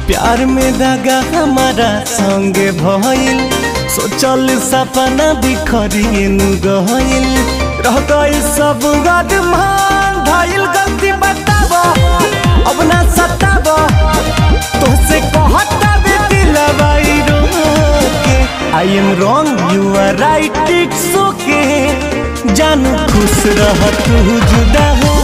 प्यार में धागा हमारा संगे भइल, सोचल सपना बिखरिए नु गइल, रह गइल सब गदमान धइल। गलती बताबो अब ना सताबो, तोसे कहता बे दिलवा रोके। I am wrong you are right it's okay, जानू खुश रह तू जुदा हो